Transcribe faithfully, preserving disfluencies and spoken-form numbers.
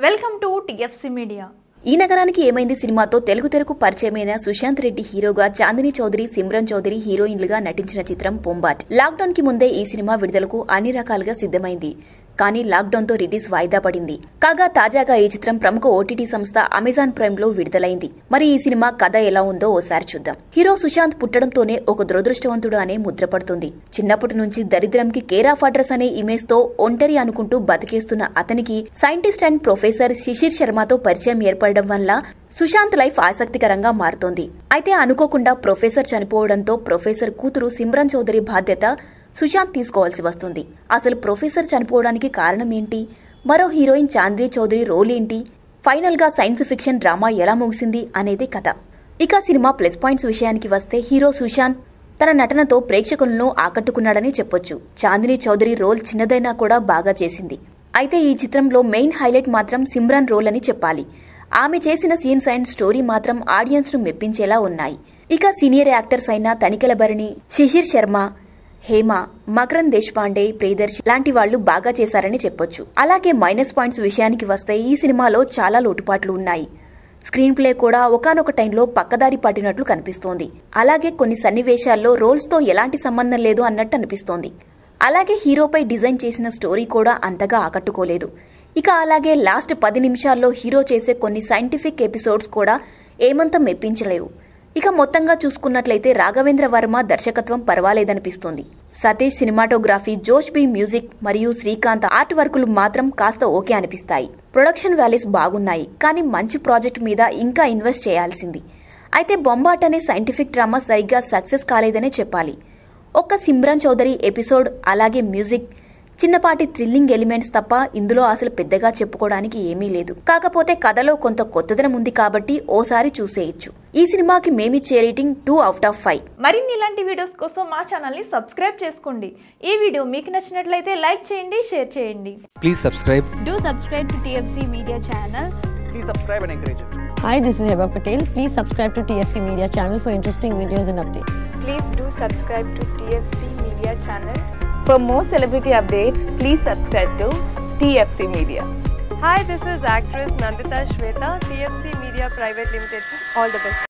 Welcome to TFC media. ఈ నగరానికి ఏమైంది సినిమాతో తెలుగు తెరకు పరిచయమైన సుశాంత్ రెడ్డి హీరోగా, చాందిని చౌదరి, సిమ్రన్ చౌదరి హీరోయిన్లుగా నటించిన చిత్రం బొంబాట్. లాక్డౌన్ కి ముందే ఈ సినిమా విడుదలకు అన్ని రకాలుగా సిద్ధమైంది. కానీ లాక్డౌన్ తో రిలీజ్ వాయిదా పడింది. కాగా తాజాగా ఈ చిత్రం ప్రముఖ ఓటీటీ సంస్థ అమెజాన్ ప్రైమ్ లో విడుదలైంది. మరి ఈ సినిమా కథ ఎలా ఉందో ఓసారి చూద్దాం. హీరో సుశాంత్ పుట్టడంతోనే ఒక దురదృష్టవంతుడు అనే ముద్ర పడుతుంది. చిన్నప్పటి నుంచి దరిద్రంకి కేర్ ఆఫ్ అడ్రస్ అనే ఇమేజ్ తో ఒంటరి అనుకుంటూ బతికేస్తున్న అతనికి సైంటిస్ట్ అండ్ ప్రొఫెసర్ శిశిర్ శర్మతో పరిచయం ఏర్పడడం వల్ల సుశాంత్ లైఫ్ ఆసక్తికరంగా మారుతోంది. అయితే అనుకోకుండా ప్రొఫెసర్ చనిపోవడంతో ప్రొఫెసర్ కూతురు సిమ్రన్ చౌదరి బాధ్యత సుశాంత్ తీసుకోవాల్సి వస్తుంది. అసలు ప్రొఫెసర్ చనిపోవడానికి కారణం ఏంటి? మరో హీరోయిన్ చాందిని చౌదరి రోల్ ఏంటి? ఫైనల్ గా సైన్స్ ఫిక్షన్ డ్రామా ఎలా ముగిసింది అనేది కథ. ఇక సినిమా ప్లస్ పాయింట్స్ విషయానికి వస్తే హీరో సుశాంత్ తన నటనతో ప్రేక్షకులను ఆకట్టుకున్నాడని చెప్పొచ్చు. చాందిని చౌదరి రోల్ చిన్నదైనా కూడా బాగా చేసింది. అయితే ఈ చిత్రంలో మెయిన్ హైలైట్ మాత్రం సిమ్రన్ రోల్ అని చెప్పాలి. ఆమె చేసిన సీన్స్ అండ్ స్టోరీ మాత్రం ఆడియన్స్ ను మెప్పించేలా ఉన్నాయి. ఇక సీనియర్ యాక్టర్స్ అయిన తనికెల భరణి, శిశిర్ శర్మ, హేమ, మకరన్ దేశపాండే, ప్రియదర్శి లాంటి వాళ్లు బాగా చేశారని చెప్పొచ్చు. అలాగే మైనస్ పాయింట్స్ విషయానికి వస్తే ఈ సినిమాలో చాలా లోటుపాట్లు ఉన్నాయి. స్క్రీన్ ప్లే కూడా ఒకానొక టైంలో పక్కదారి పట్టినట్లు కనిపిస్తోంది. అలాగే కొన్ని సన్నివేశాల్లో రోల్స్ తో ఎలాంటి సంబంధం లేదు అన్నట్టు అనిపిస్తోంది. అలాగే హీరోపై డిజైన్ చేసిన స్టోరీ కూడా అంతగా ఆకట్టుకోలేదు. ఇక అలాగే లాస్ట్ పది నిమిషాల్లో హీరో చేసే కొన్ని సైంటిఫిక్ ఎపిసోడ్స్ కూడా ఏమంత మెప్పించలేవు. ఇక మొత్తంగా చూసుకున్నట్లయితే రాఘవేంద్ర వర్మ దర్శకత్వం పర్వాలేదనిపిస్తోంది. Satish cinematography, Josh B music మరియు శ్రీకాంత్ ఆర్ట్ వర్కులు మాత్రం కాస్త ఓకే అనిపిస్తాయి. ప్రొడక్షన్ వాల్యూస్ బాగున్నాయి, కానీ మంచి ప్రాజెక్ట్ మీద ఇంకా ఇన్వెస్ట్ చేయాల్సింది. అయితే బొంబాట్ అనే సైంటిఫిక్ డ్రామా సరిగ్గా సక్సెస్ కాలేదనే చెప్పాలి. ఒక్క సిమ్రన్ చౌదరి ఎపిసోడ్, అలాగే మ్యూజిక్, చిన్నపాటి థ్రిల్లింగ్ ఎలిమెంట్స్ తప్ప ఇందులో అసలు పెద్దగా చెప్పుకోవడానికి ఏమీ లేదు. కాకపోతే కథలో కొంత కొత్తదనం ఉంది కాబట్టి ఓసారి చూసేయచ్చు. ఈ సినిమాకి మేమిచ్చే rating two out of five. మరిన్ని ఇలాంటి వీడియోస్ కోసం మా ఛానల్ ని సబ్స్క్రైబ్ చేసుకోండి. ఈ వీడియో మీకు నచ్చినట్లయితే లైక్ చేయండి, షేర్ చేయండి. Please subscribe. Do subscribe to T F C Media channel. Please subscribe and encourage it. Hi, this is Heba Patel. Please subscribe to T F C Media channel for interesting videos and updates. Please do subscribe to T F C Media channel. For more celebrity updates, please subscribe to T F C Media. Hi, this is actress Nandita Shweta, T F C Media Private Limited. All the best.